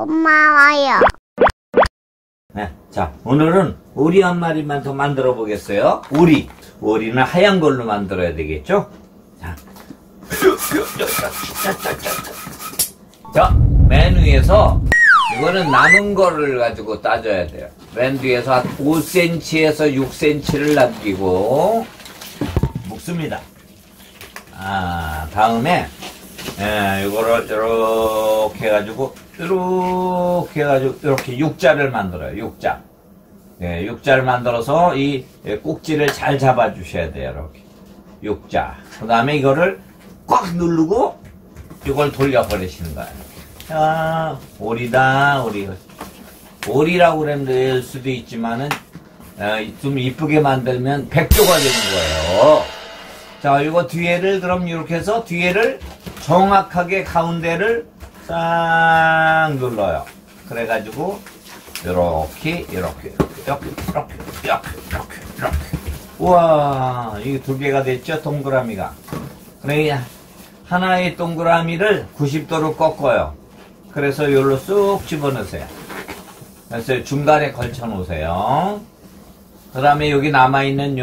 고마워요. 네, 자, 오늘은 오리 한 마리만 더 만들어 보겠어요. 오리는 하얀 걸로 만들어야 되겠죠? 자, 자, 맨 위에서 이거는 남은 거를 가지고 따져야 돼요. 맨 뒤에서 한 5cm에서 6cm를 남기고 묶습니다. 다음에 이거를 이렇게 해가지고 이렇게 육자를 만들어요. 육자. 네, 육자를 만들어서 이 꼭지를 잘 잡아주셔야 돼요. 이렇게 육자. 그 다음에 이거를 꽉 누르고 이걸 돌려버리시는 거예요. 자, 오리다. 오리라고 그러면 될 수도 있지만은 좀 이쁘게 만들면 백조가 되는 거예요. 자, 이거 뒤에를 그럼 이렇게 해서 뒤에를 정확하게 가운데를 싹 눌러요. 그래가지고 이렇게 우와, 이게 두 개가 됐죠, 동그라미가. 그래, 하나의 동그라미를 90도로 꺾어요. 그래서 여기로 쑥 집어넣으세요. 그래서 중간에 걸쳐 놓으세요. 그 다음에 여기 남아있는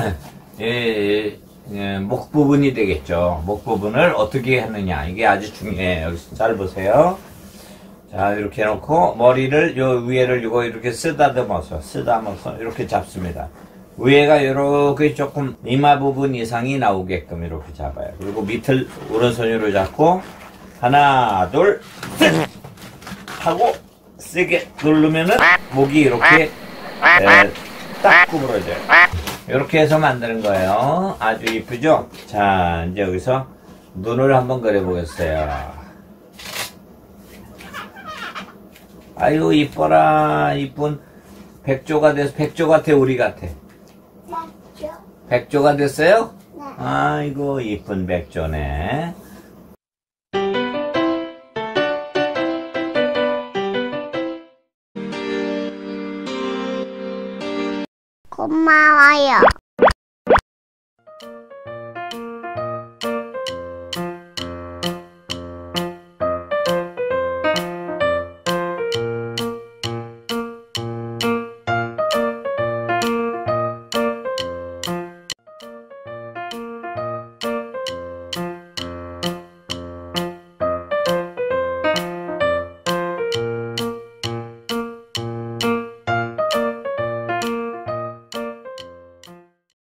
목 부분이 되겠죠. 목 부분을 어떻게 하느냐, 이게 아주 중요해요. 여기서 잘 보세요. 자, 이렇게 해놓고 머리를 요 위에를 이렇게 쓰다듬어서 이렇게 잡습니다. 위에가 이렇게 조금 이마 부분 이상이 나오게끔 이렇게 잡아요. 그리고 밑을 오른손으로 잡고 하나 둘 셋 하고 세게 누르면은 목이 이렇게 딱 구부러져요. 이렇게 해서 만드는 거예요. 아주 이쁘죠? 자, 이제 여기서 눈을 한번 그려보겠어요. 아유, 이뻐라. 이쁜 백조가 돼서, 백조 같아, 우리 같아? 백조가 됐어요? 네. 아이고, 이쁜 백조네. 고마워요.